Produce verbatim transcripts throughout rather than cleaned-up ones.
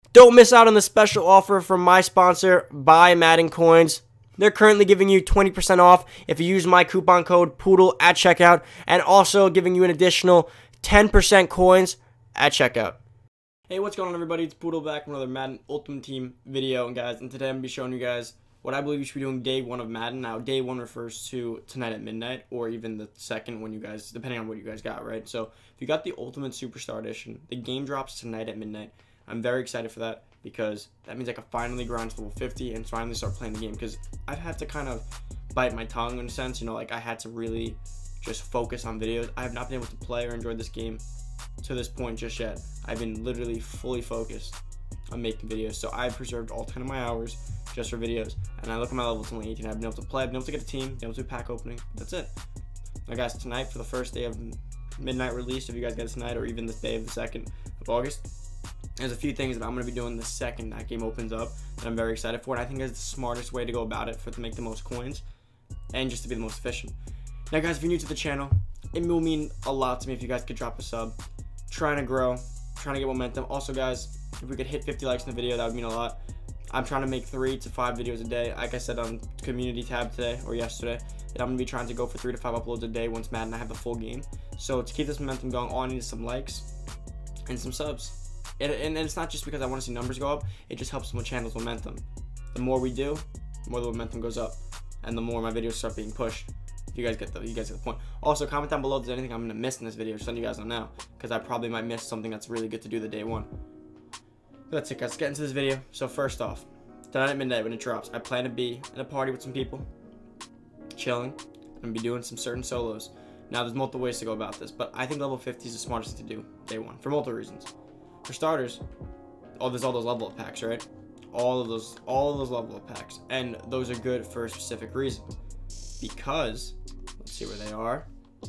Don't miss out on the special offer from my sponsor, Buy Madden Coins. They're currently giving you twenty percent off if you use my coupon code POODLE at checkout, and also giving you an additional ten percent coins at checkout. Hey, what's going on, everybody? It's Poodle back with another Madden Ultimate Team video, and guys, and today I'm going to be showing you guys what I believe you should be doing day one of Madden. Now, day one refers to tonight at midnight, or even the second when you guys, depending on what you guys got, right? So, if you got the Ultimate Superstar Edition, the game drops tonight at midnight. I'm very excited for that because that means I can finally grind to level fifty and finally start playing the game, because I've had to kind of bite my tongue in a sense, you know, like I had to really just focus on videos. I have not been able to play or enjoy this game to this point just yet. I've been literally fully focused on making videos, so I've preserved all ten of my hours just for videos, and I look at my level, it's only eighteen. I've been able to play, I've been able to get a team, been able to do pack opening. That's it. Now guys, tonight for the first day of midnight release, if you guys get it tonight, or even this day of the second of August, there's a few things that I'm going to be doing the second that game opens up that I'm very excited for, and I think that's the smartest way to go about it for to make the most coins and just to be the most efficient. Now guys, if you're new to the channel, it will mean a lot to me if you guys could drop a sub. Trying to grow, trying to get momentum. Also guys, if we could hit fifty likes in the video, that would mean a lot. I'm trying to make three to five videos a day. Like I said on community tab today or yesterday, that I'm going to be trying to go for three to five uploads a day once Madden I have the full game. So to keep this momentum going, all I need is some likes and some subs. And, and it's not just because I want to see numbers go up, it just helps my channel's momentum. The more we do, the more the momentum goes up, and the more my videos start being pushed. You guys get the you guys get the point. Also, comment down below if there's anything I'm gonna miss in this video, just letting you guys know now, because I probably might miss something that's really good to do the day one. That's it, guys. Let's get into this video. So first off, tonight at midnight when it drops, I plan to be in a party with some people, chilling, and be doing some certain solos. Now, there's multiple ways to go about this, but I think level fifty is the smartest thing to do day one for multiple reasons. For starters, oh, there's all those level up packs, right? All of those, all of those level up packs, and those are good for a specific reason. Because, let's see where they are.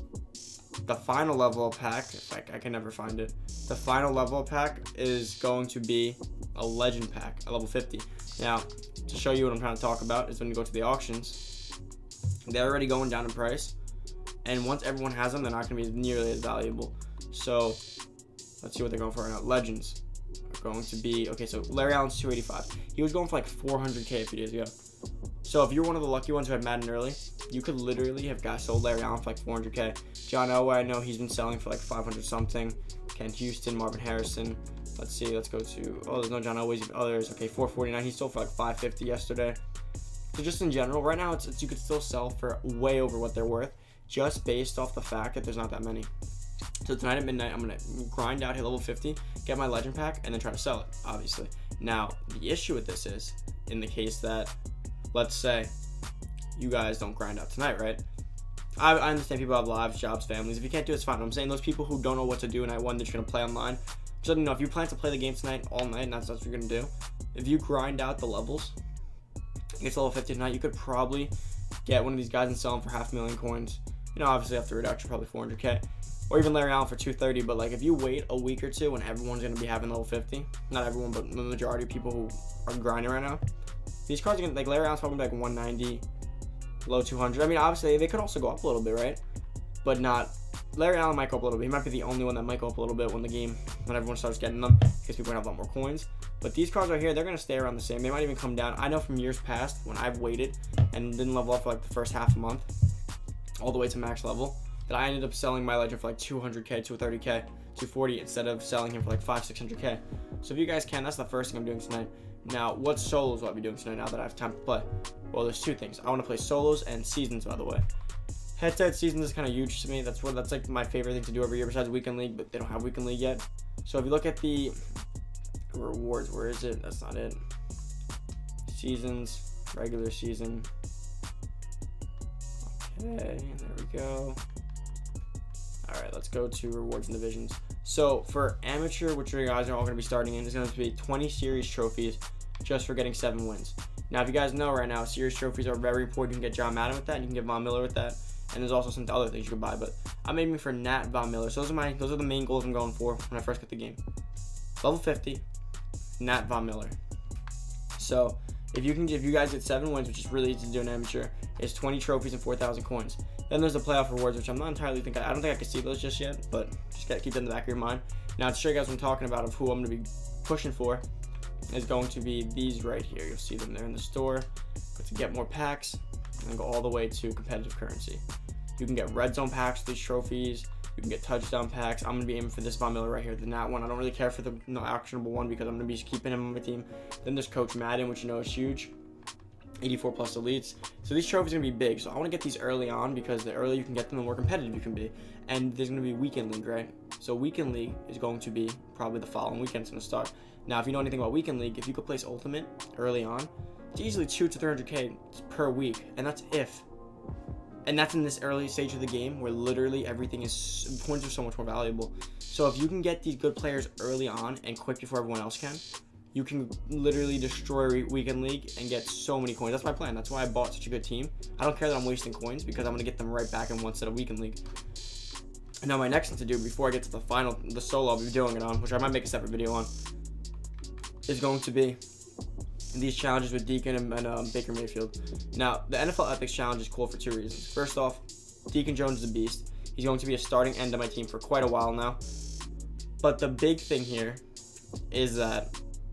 The final level up pack, if I, I can never find it. The final level up pack is going to be a legend pack at level fifty. Now, to show you what I'm trying to talk about is when you go to the auctions, they're already going down in price, and once everyone has them, they're not going to be nearly as valuable. So, let's see what they're going for right now. Legends are going to be, okay, so Larry Allen's two eighty-five. He was going for like four hundred K a few days ago. So if you're one of the lucky ones who had Madden early, you could literally have got sold Larry Allen for like four hundred K. John Elway, I know he's been selling for like five hundred something. Ken Houston, Marvin Harrison. Let's see, let's go to, oh, there's no John Elway's. Oh, there's, okay, four forty-nine. He sold for like five fifty yesterday. So just in general, right now, it's, it's you could still sell for way over what they're worth, just based off the fact that there's not that many. So tonight at midnight, I'm going to grind out, hit level fifty, get my legend pack, and then try to sell it, obviously. Now, the issue with this is, in the case that, let's say, you guys don't grind out tonight, right? I, I understand people have lives, jobs, families. If you can't do it, it's fine. I'm saying those people who don't know what to do night one, they're just going to play online. Just let me know, if you plan to play the game tonight all night, and that's, that's what you're going to do, if you grind out the levels, get to level fifty tonight, you could probably get one of these guys and sell them for half a million coins. You know, obviously after reduction, probably four hundred K. Or even Larry Allen for two thirty, but like if you wait a week or two when everyone's going to be having level fifty, not everyone, but the majority of people who are grinding right now, these cards are going to, like Larry Allen's probably like one ninety, low two hundred. I mean, obviously they could also go up a little bit, right? But not, Larry Allen might go up a little bit. He might be the only one that might go up a little bit when the game, when everyone starts getting them, because people have a lot more coins. But these cards right here, they're going to stay around the same. They might even come down. I know from years past when I've waited and didn't level up for like the first half a month, all the way to max level, that I ended up selling my legend for like two hundred K, two thirty K, two forty, instead of selling him for like five, six hundred K. So if you guys can, that's the first thing I'm doing tonight. Now, what solos will I be doing tonight now that I have time to play? Well, there's two things. I want to play solos and seasons, by the way. Head-to-head seasons is kind of huge to me. That's what that's like my favorite thing to do every year besides Weekend League, but they don't have Weekend League yet. So if you look at the rewards, where is it? That's not it. Seasons, regular season. Okay, there we go. All right, let's go to rewards and divisions. So for amateur, which you guys are all going to be starting in, is going to be twenty series trophies just for getting seven wins. Now, if you guys know right now, series trophies are very important. You can get John Madden with that, and you can get Von Miller with that, and there's also some other things you can buy. But I'm aiming for Nat Von Miller. So those are my those are the main goals I'm going for when I first get the game. Level fifty, Nat Von Miller. So if you can, if you guys get seven wins, which is really easy to do in amateur, it's twenty trophies and four thousand coins. Then there's the playoff rewards, which I'm not entirely think I, I don't think I can see those just yet, but just gotta keep that in the back of your mind. Now to show you guys what I'm talking about of who I'm gonna be pushing for, is going to be these right here. You'll see them there in the store. Go to get more packs and then go all the way to competitive currency. You can get red zone packs for these trophies. You can get touchdown packs. I'm going to be aiming for this Von Miller right here, the Nat one. I don't really care for the no actionable one because I'm going to be keeping him on my team. Then there's Coach Madden, which you know is huge. eighty-four plus elites. So these trophies are going to be big. So I want to get these early on because the earlier you can get them, the more competitive you can be. And there's going to be weekend league, right? So weekend league is going to be probably the following weekend. It's going to start. Now, if you know anything about weekend league, if you could place ultimate early on, it's easily two to three hundred K per week. And that's if. And that's in this early stage of the game where literally everything is, coins are so much more valuable. So if you can get these good players early on and quick before everyone else can, you can literally destroy Weekend League and get so many coins. That's my plan. That's why I bought such a good team. I don't care that I'm wasting coins because I'm going to get them right back in one set of Weekend League. Now my next thing to do before I get to the final, the solo I'll be doing it on, which I might make a separate video on, is going to be these challenges with Deacon and, and um, Baker Mayfield. Now, the N F L Epics challenge is cool for two reasons. First off, Deacon Jones is a beast. He's going to be a starting end of my team for quite a while now. But the big thing here is that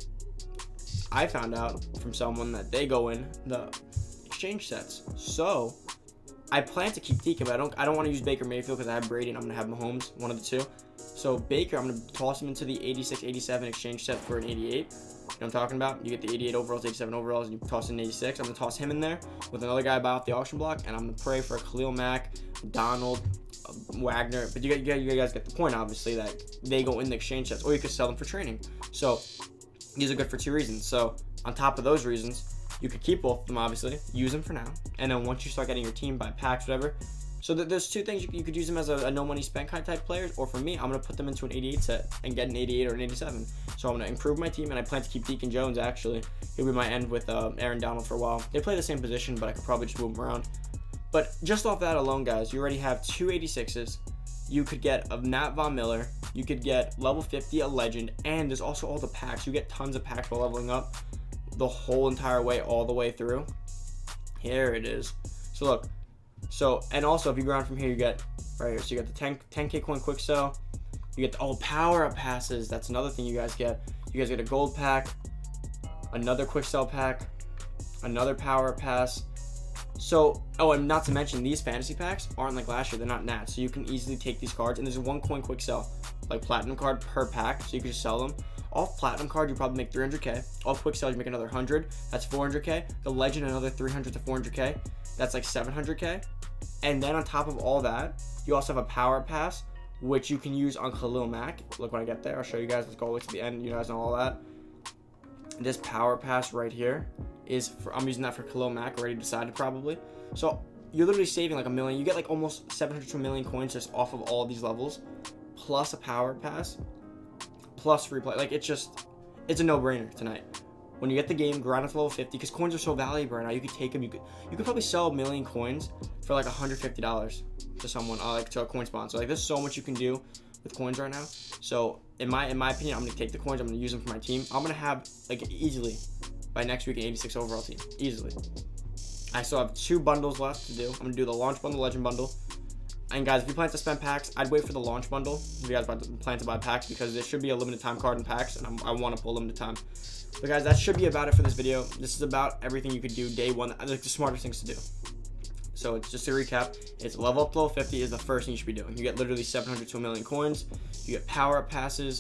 I found out from someone that they go in the exchange sets. So I plan to keep Deacon, but I don't I don't want to use Baker Mayfield because I have Brady and I'm going to have Mahomes, one of the two. So Baker, I'm going to toss him into the eighty-six eighty-seven exchange set for an eighty-eight. You know what I'm talking about? You get the eighty-eight overalls, eighty-seven overalls, and you toss in eighty-six. I'm going to toss him in there with another guy I buy off the auction block, and I'm going to pray for a Khalil Mack, Donald, uh, Wagner. But you, got, you, got, you guys get the point, obviously, that they go in the exchange sets, or you could sell them for training. So these are good for two reasons. So on top of those reasons, you could keep both of them, obviously, use them for now, and then once you start getting your team by packs, whatever. So th there's two things. You, you could use them as a, a no money spent kind of type players, or for me, I'm going to put them into an eighty-eight set and get an eighty-eight or an eighty-seven. So I'm going to improve my team, and I plan to keep Deacon Jones, actually. He'll be my end with uh, Aaron Donald for a while. They play the same position, but I could probably just move them around. But just off that alone, guys, you already have two eighty-sixes. You could get a Nat Von Miller. You could get level fifty, a legend, and there's also all the packs. You get tons of packs while leveling up the whole entire way, all the way through. Here it is. So look. So, and also if you go around from here, you get right here. So you got the ten K coin quick sell. You get the all power up passes. That's another thing you guys get. You guys get a gold pack, another quick sell pack, another power up pass. So, oh, and not to mention these fantasy packs aren't like last year. They're not nats. So you can easily take these cards, and there's a one coin quick sell, like platinum card per pack. So you can just sell them. Off platinum card, you probably make three hundred K. Off quick sell, you make another one hundred. That's four hundred K. The legend, another three hundred to four hundred K. That's like seven hundred K. And then on top of all that, you also have a power pass, which you can use on Khalil Mack. Look when I get there. I'll show you guys. Let's go all the way to the end. You guys know all that. This power pass right here is for, I'm using that for Khalil Mack, already decided probably. So you're literally saving like a million. You get like almost seven hundred to a million coins just off of all these levels, plus a power pass, plus free play. Like it's just, it's a no-brainer tonight. When you get the game, grind up to level fifty, because coins are so valuable right now. You could take them. You could you could probably sell a million coins for like one hundred fifty dollars to someone, uh, like to a coin sponsor. Like there's so much you can do with coins right now. So in my in my opinion, I'm gonna take the coins. I'm gonna use them for my team. I'm gonna have like easily by next week an eighty-six overall team, easily. I still have two bundles left to do. I'm gonna do the launch bundle, legend bundle. And guys, if you plan to spend packs, I'd wait for the launch bundle. If you guys plan to buy packs, because there should be a limited time card in packs, and I'm, I want to pull limited time. But guys, that should be about it for this video. This is about everything you could do day one, like the smartest things to do. So it's just to recap, it's level up to level fifty is the first thing you should be doing. You get literally seven hundred to a million coins. You get power up passes.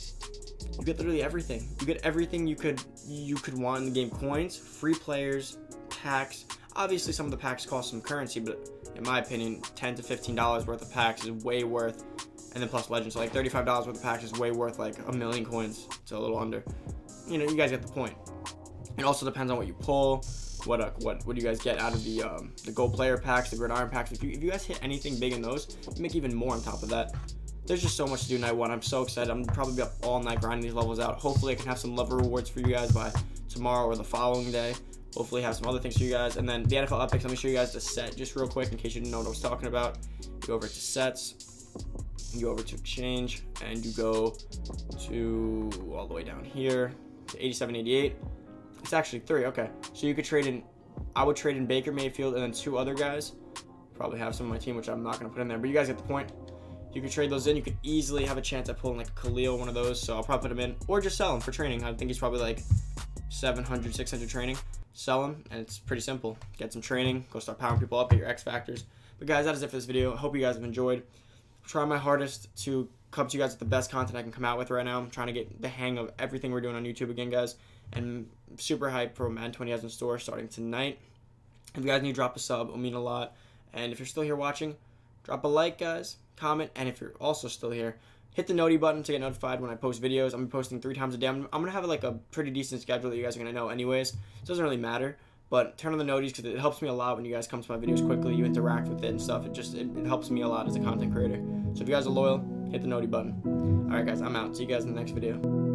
You get literally everything. You get everything you could you could want in the game. Coins, free players, packs. Obviously, some of the packs cost some currency, but in my opinion, ten to fifteen dollars worth of packs is way worth. And then plus legends, so like thirty-five dollars worth of packs is way worth like a million coins. So a little under. You know, you guys get the point. It also depends on what you pull, what uh, what what do you guys get out of the um, the gold player packs, the gridiron packs. If you if you guys hit anything big in those, you make even more on top of that. There's just so much to do night one. I'm so excited. I'm probably be up all night grinding these levels out. Hopefully, I can have some level rewards for you guys by tomorrow or the following day. Hopefully, have some other things for you guys. And then the N F L Epics. Let me show you guys the set just real quick in case you didn't know what I was talking about. You go over to sets. You go over to exchange, and you go to all the way down here. eighty-seven eighty-eight. It's actually three. Okay, so you could trade in, I would trade in Baker Mayfield and then two other guys. Probably have some of my team, which I'm not going to put in there, but you guys get the point. You can trade those in. You could easily have a chance at pulling like a Khalil, one of those. So I'll probably put him in, or just sell him for training. I think he's probably like seven hundred, six hundred training. Sell him, and it's pretty simple. Get some training, go start powering people up, get your X factors. But guys, that is it for this video. I hope you guys have enjoyed. I'm trying my hardest to come to you guys with the best content I can come out with right now. I'm trying to get the hang of everything we're doing on YouTube again, guys. And I'm super hyped for what Madden twenty has in store starting tonight. If you guys need to drop a sub, it will mean a lot. And if you're still here watching, drop a like, guys, comment, and if you're also still here, hit the noti button to get notified when I post videos. I'm posting three times a day. I'm, I'm going to have like a pretty decent schedule that you guys are going to know anyways. It doesn't really matter, but turn on the noties because it helps me a lot when you guys come to my videos quickly. You interact with it and stuff. It just, it, it helps me a lot as a content creator. So if you guys are loyal, hit the noti button. All right, guys, I'm out. See you guys in the next video.